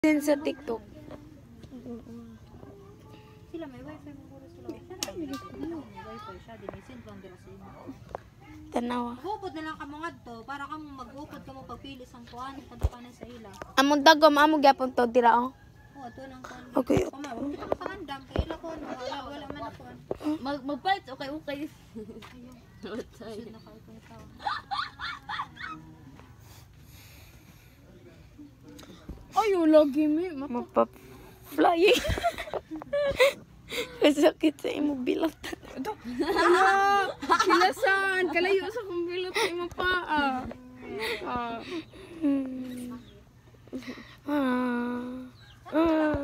Din sa TikTok. Sila may wifi mo puro sila. May wifi siya dinisend lang dira sa imo. Tanawa. Magupod na lang kamo ngadto para kamo magupod kamo pagpili sang kuan kadto sa ila. Among dagom amo gyapon to dira oh. Oh, ato nang kuan. Okay. Pangandam kay ila kon wala man ako. Magpalit okay. Sud na kay ko tawo. Ayo lagi mi. Mapa-flying. Kasakit sa imo bilat. Silasan, kalayo sa kong bilot sa imong paa. Ah.